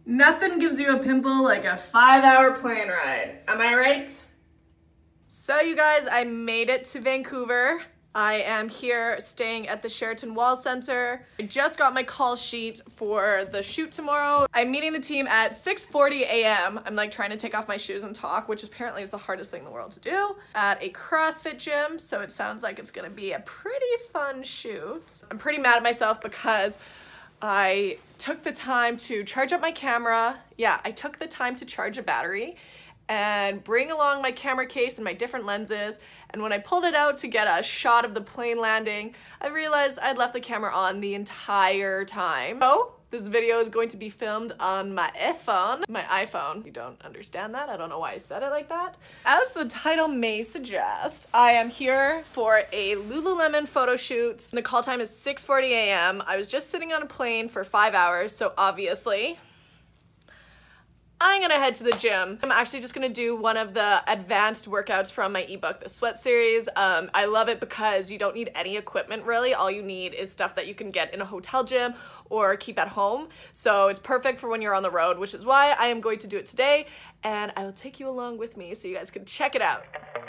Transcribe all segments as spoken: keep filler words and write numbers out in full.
Nothing gives you a pimple like a five hour plane ride. Am I right? So you guys, I made it to Vancouver. I am here staying at the Sheraton Wall Center. I just got my call sheet for the shoot tomorrow. I'm meeting the team at six forty a m I'm like trying to take off my shoes and talk, which apparently is the hardest thing in the world to do, at a CrossFit gym. So it sounds like it's gonna be a pretty fun shoot. I'm pretty mad at myself because I took the time to charge up my camera. Yeah, I took the time to charge a battery and bring along my camera case and my different lenses. And when I pulled it out to get a shot of the plane landing, I realized I'd left the camera on the entire time. So this video is going to be filmed on my iPhone. My iPhone. You don't understand that? I don't know why I said it like that. As the title may suggest, I am here for a Lululemon photo shoot. The call time is six forty a m I was just sitting on a plane for five hours, so obviously I'm gonna head to the gym. I'm actually just gonna do one of the advanced workouts from my ebook, the Sweat series. Um, I love it because you don't need any equipment really. All you need is stuff that you can get in a hotel gym or keep at home. So it's perfect for when you're on the road, which is why I am going to do it today. And I will take you along with me so you guys can check it out.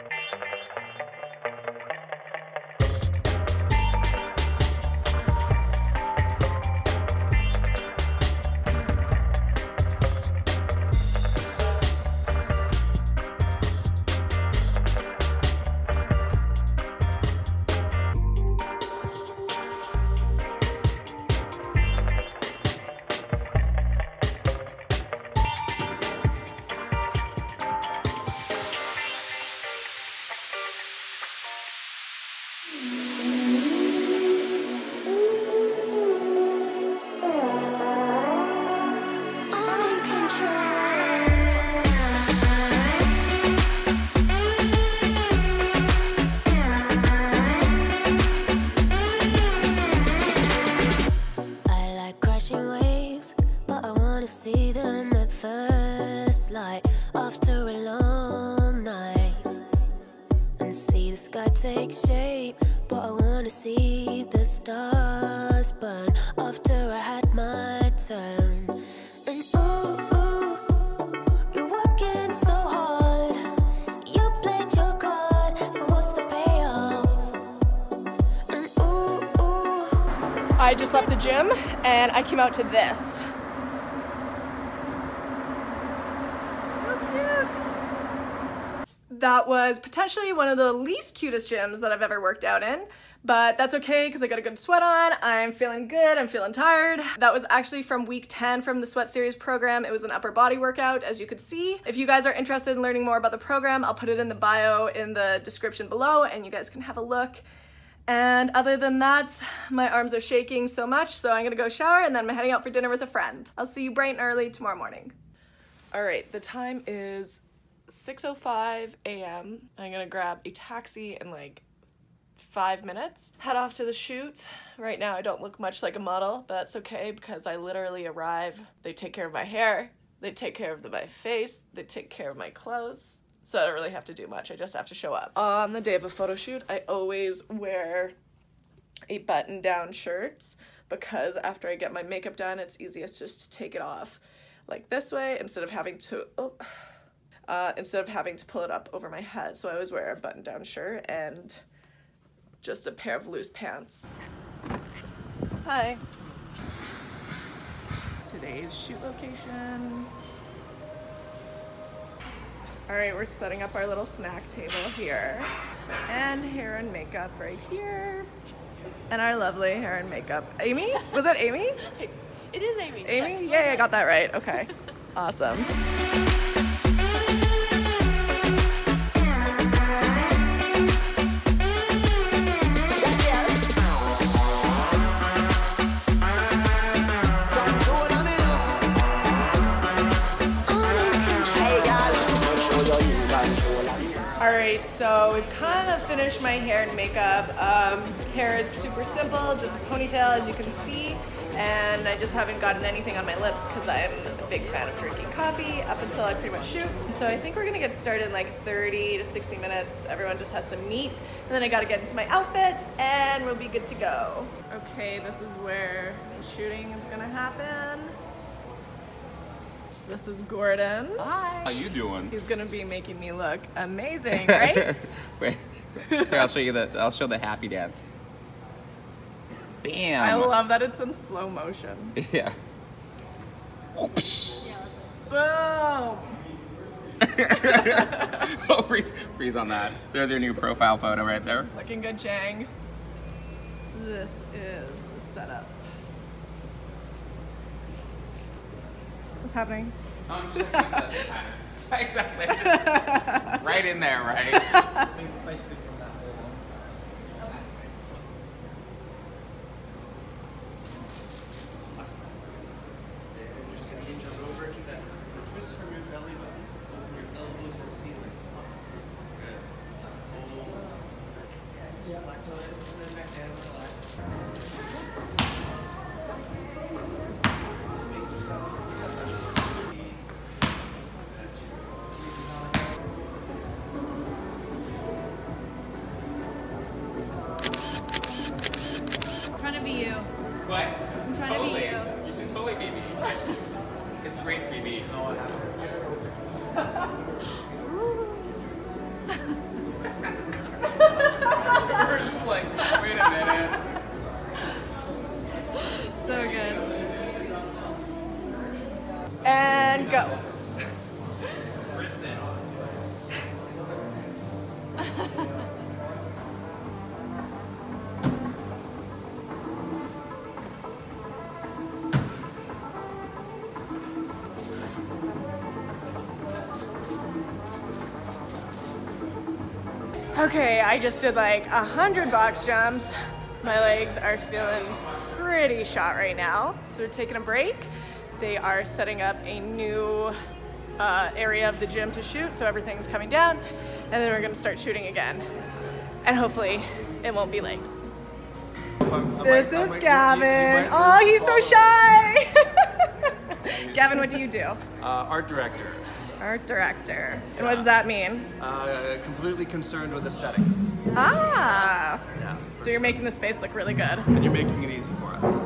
See them at first light after a long night, and see the sky take shape, but I wanna see the stars burn after I had my turn. And ooh, ooh, you're working so hard, you played your card, so what's the payoff? And ooh, ooh. I just left the gym and I came out to this. That was potentially one of the least cutest gyms that I've ever worked out in, but that's okay because I got a good sweat on. I'm feeling good, I'm feeling tired. That was actually from week ten from the Sweat series program. It was an upper body workout, as you could see. If you guys are interested in learning more about the program, I'll put it in the bio in the description below and you guys can have a look. And other than that, my arms are shaking so much, so I'm gonna go shower and then I'm heading out for dinner with a friend. I'll see you bright and early tomorrow morning. All right, the time is six oh five a m I'm gonna grab a taxi in like five minutes, head off to the shoot. Right now I don't look much like a model, but that's okay because I literally arrive. They take care of my hair, they take care of the, my face, they take care of my clothes. So I don't really have to do much, I just have to show up. On the day of a photo shoot, I always wear a button-down shirt because after I get my makeup done, it's easiest just to take it off like this way instead of having to, oh, Uh, instead of having to pull it up over my head. So I always wear a button-down shirt and just a pair of loose pants. Hi. Today's shoot location. All right, we're setting up our little snack table here. And hair and makeup right here. And our lovely hair and makeup. Amy? Was that Amy? It is Amy. Amy? Yes. Yeah, I got that right. Okay. Awesome. Alright, so we've kind of finished my hair and makeup. Um, hair is super simple, just a ponytail as you can see, and I just haven't gotten anything on my lips because I'm a big fan of drinking coffee up until I pretty much shoot. So I think we're gonna get started in like thirty to sixty minutes. Everyone just has to meet, and then I gotta get into my outfit and we'll be good to go. Okay, this is where the shooting is gonna happen. This is Gordon. Hi. How you doing? He's gonna be making me look amazing, right? Wait, here, I'll show you the. I'll show the happy dance. Bam. I love that it's in slow motion. Yeah. Boom. Oh, freeze, freeze on that. There's your new profile photo right there. Looking good, Chang. This is the setup. What's happening? Um, just like the, exactly. Just right in there, right? Just gonna hinge on over, keep that twist from your belly button, open your elbow to the ceiling. Good. Hold. Relax on it, and then back down, relax. I'm trying to be you. What? I'm trying totally. to be you. You should totally be me. It's great to be me. No, I haven't. We're just like, wait a minute. So good. And go. Okay, I just did like a hundred box jumps. My legs are feeling pretty shot right now, so we're taking a break. They are setting up a new uh, area of the gym to shoot, so everything's coming down, and then we're gonna start shooting again. And hopefully it won't be legs. This is Gavin. Oh, he's so shy. Gavin, what do you do? Uh, art director. Art director. And what does that mean? Uh, completely concerned with aesthetics. Ah. Yeah. So you're making the space look really good. And you're making it easy for us.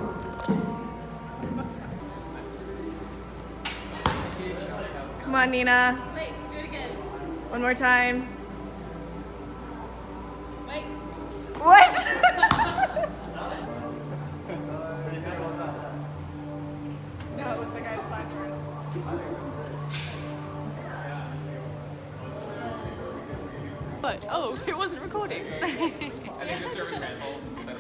Come on, Nina. Wait, do it again. One more time. Wait. What? No, it looks like I have side turns. What? Oh, it wasn't recording. I think just serving Red Bull instead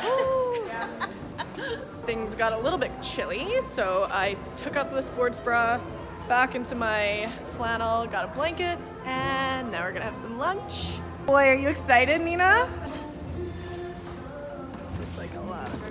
of like. Things got a little bit chilly, so I took off the sports bra, back into my flannel, got a blanket, and now we're gonna have some lunch. Boy, are you excited, Nina? There's like a lot of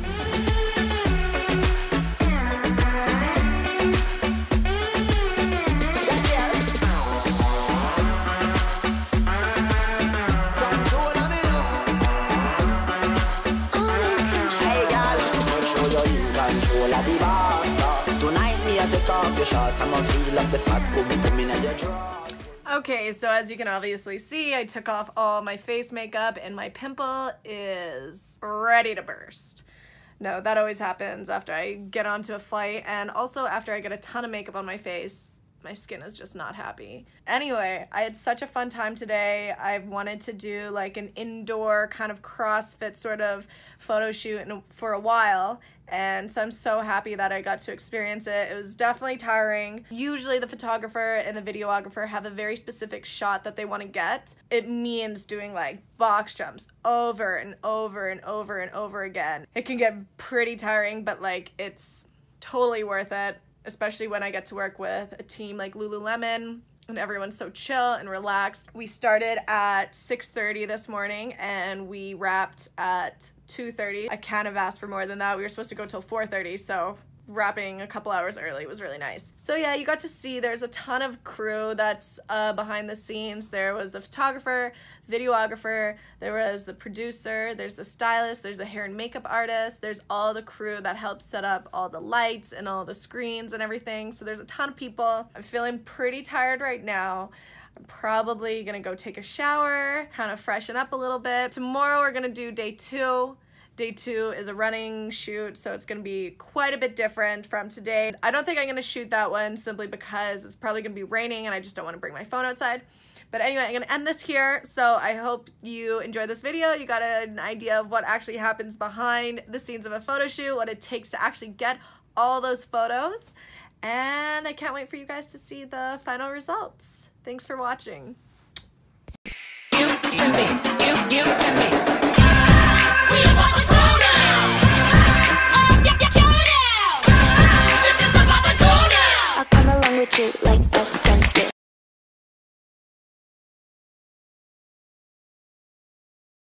Okay, so as you can obviously see, I took off all my face makeup and my pimple is ready to burst. No, that always happens after I get onto a flight, and also after I get a ton of makeup on my face. My skin is just not happy. Anyway, I had such a fun time today. I've wanted to do like an indoor kind of CrossFit sort of photo shoot in, for a while, and so I'm so happy that I got to experience it. It was definitely tiring. Usually the photographer and the videographer have a very specific shot that they want to get. It means doing like box jumps over and over and over and over again. It can get pretty tiring, but like it's totally worth it. Especially when I get to work with a team like Lululemon and everyone's so chill and relaxed. We started at six thirty this morning and we wrapped at two thirty. I can't have asked for more than that. We were supposed to go till four thirty, so wrapping a couple hours early was really nice. So yeah, you got to see there's a ton of crew that's uh, behind the scenes. There was the photographer, videographer, there was the producer, there's the stylist, there's the hair and makeup artist, there's all the crew that helps set up all the lights and all the screens and everything. So there's a ton of people. I'm feeling pretty tired right now. I'm probably gonna go take a shower, kind of freshen up a little bit. Tomorrow we're gonna do day two. Day two is a running shoot, so it's gonna be quite a bit different from today. I don't think I'm gonna shoot that one simply because it's probably gonna be raining and I just don't wanna bring my phone outside. But anyway, I'm gonna end this here. So I hope you enjoyed this video. You got an idea of what actually happens behind the scenes of a photo shoot, what it takes to actually get all those photos. And I can't wait for you guys to see the final results. Thanks for watching. You, you, me, you, you, me.